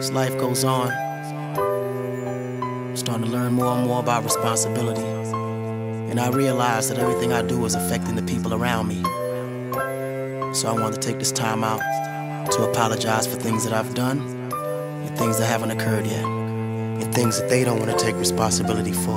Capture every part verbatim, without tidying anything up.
As life goes on, I'm starting to learn more and more about responsibility. And I realize that everything I do is affecting the people around me. So I want to take this time out to apologize for things that I've done and things that haven't occurred yet, and things that they don't want to take responsibility for.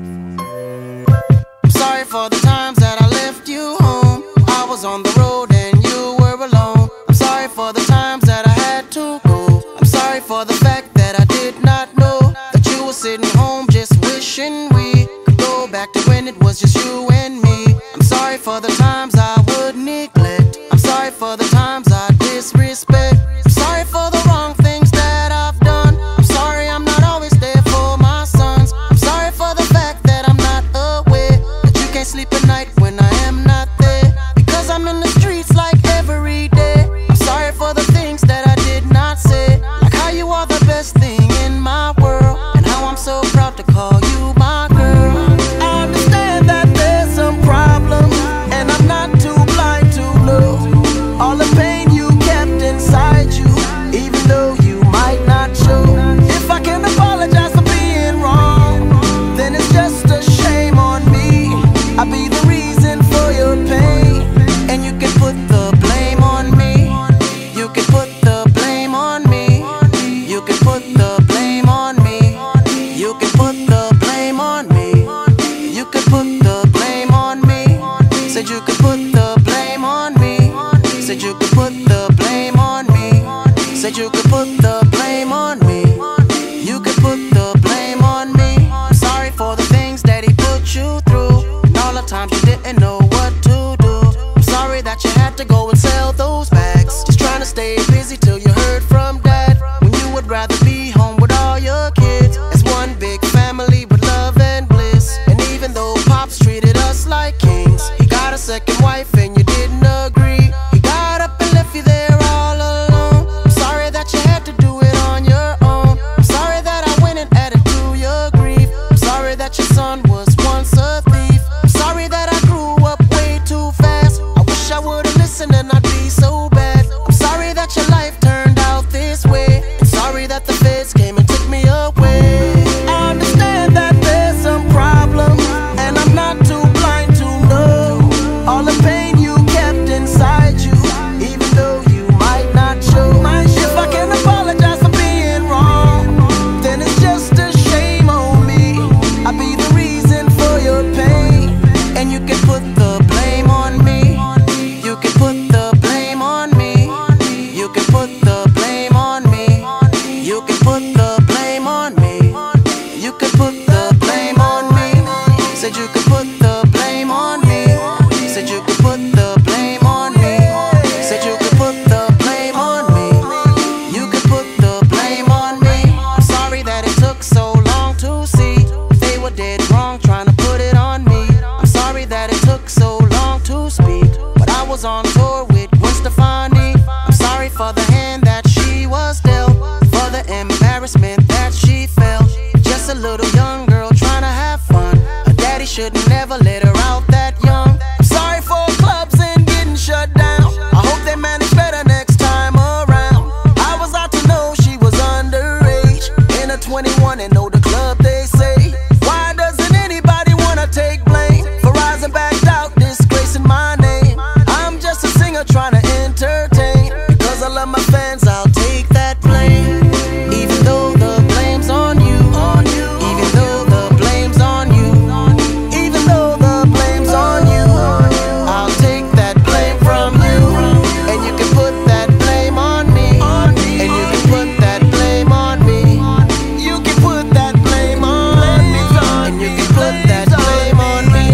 I'm sorry for the times that I left you home. I was on the road and you were alone. I'm sorry for the times that I had to go. I'm sorry for the fact that I did not know that you were sitting home just wishing we could go back to when it was just you and me. I'm sorry for the times I would neglect. I'm sorry for the times I disrespect. I'm sorry for the wrong things that I've done. I'm sorry I'm not always there for my sons. I'm sorry for the fact that I'm not aware that you can't sleep at night when I am not there, because I'm in the streets like every day. I'm sorry for the things that I did not say, like how you are the best thing in my world, and how I'm so proud to call you my girl. I understand that there's some problems, and I'm not too blind to know all the pain you kept inside you, even though you might not show. If I can apologize for being wrong, then it's just a shame on me. I'll be the reason for your pain, and you can put the blame on me. You can put the blame on me. You can put the blame on me. You can put the blame on me. You can put the blame on me. Said you could put the blame on me. Said you could put the blame on me. Said you could put the blame on me. You could put the blame on me. I'm sorry for the things that he put you through, and all the times you didn't know what to do. I'm sorry that you had to go and sell those bags, just trying to stay busy till you heard from dad, when you would rather be home with all your kids as one big family with love and bliss. And even though Pops treated us like kings, he got a second wife and you didn't agree. He got up and left you there all alone. I'm sorry that you had to do it on your own. I'm sorry that I went and added to your grief. I'm sorry that your son was once a thief. I'm sorry that I grew up way too fast. I wish I would've listened and I'd be so bad. I'm sorry that your life turned out this way, and sorry that the feds came and took me away. I understand that there's some problems, and I'm not too blind to know all the pain you kept inside you, even though you might not show. If I can apologize for being wrong, then it's just a shame on me. I'll be the reason for your pain, and you can put the blame on me. You can put the blame on me. You can put the blame on me. You can put the blame on me. You can put the blame on me. Said you could put the blame on me. Said you could put the blame on me. Said you could put the blame on me. You could put the blame on me. I'm sorry that it took so long to see they were dead wrong trying to put it on me. I'm sorry that it took so long to speak, but I was on tour with Gwen Stefani. I'm sorry for the hand that she was dealt, for the embarrassment that she felt. Just a little young girl trying to have fun. Her daddy should never let her out that young. I'm sorry for clubs and getting shut down. I hope they manage better next time around. I was out to know she was underage, in her twenty-one and know the club they say. Why doesn't anybody wanna take blame for rising back out, disgracing my name? I'm just a singer trying to entertain. Because I love my fans, I'll take that blame. Even though the blame's on you. Even though the blame's on you. Even though the blame's on you. I'll take that blame from you. And you can put that blame on me. And you can put that blame on me. You can put that blame on me. And you can put that blame on me.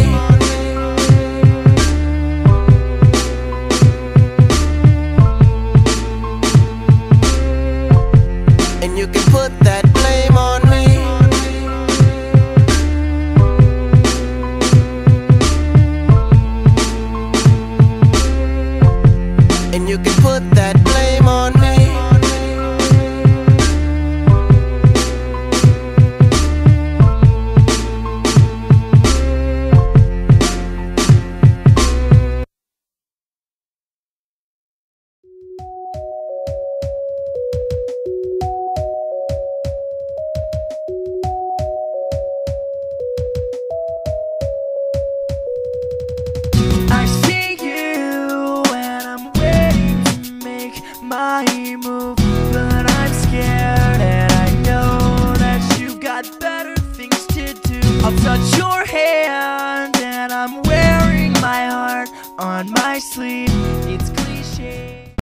And you can put that blame on me. And you can put that blame on me. sleep.